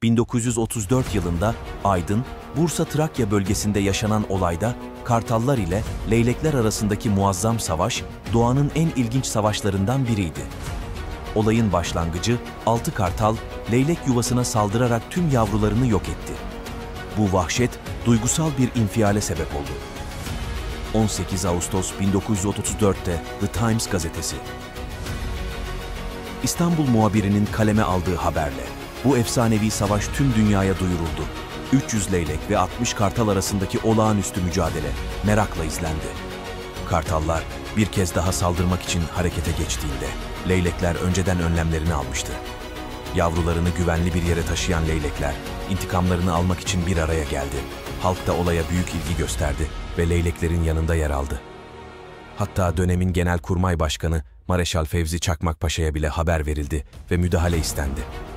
1934 yılında Aydın, Bursa-Trakya bölgesinde yaşanan olayda kartallar ile leylekler arasındaki muazzam savaş, doğanın en ilginç savaşlarından biriydi. Olayın başlangıcı, 6 kartal, leylek yuvasına saldırarak tüm yavrularını yok etti. Bu vahşet, duygusal bir infiale sebep oldu. 18 Ağustos 1934'te The Times gazetesi. İstanbul muhabirinin kaleme aldığı haberle bu efsanevi savaş tüm dünyaya duyuruldu. 300 leylek ve 60 kartal arasındaki olağanüstü mücadele merakla izlendi. Kartallar bir kez daha saldırmak için harekete geçtiğinde leylekler önceden önlemlerini almıştı. Yavrularını güvenli bir yere taşıyan leylekler intikamlarını almak için bir araya geldi. Halk da olaya büyük ilgi gösterdi ve leyleklerin yanında yer aldı. Hatta dönemin Genelkurmay Başkanı Mareşal Fevzi Çakmakpaşa'ya bile haber verildi ve müdahale istendi.